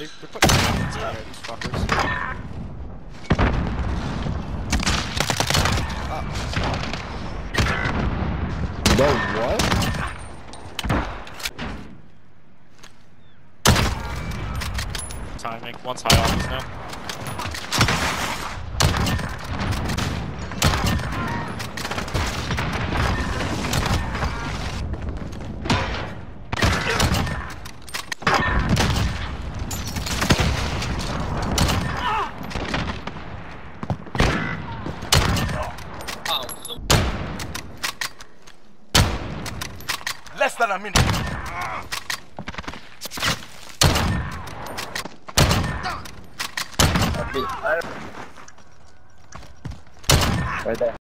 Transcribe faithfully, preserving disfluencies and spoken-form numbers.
they're putting hands in there, these fuckers. Oh. The what? Timing. One's high office now. Less than a minute. Right there.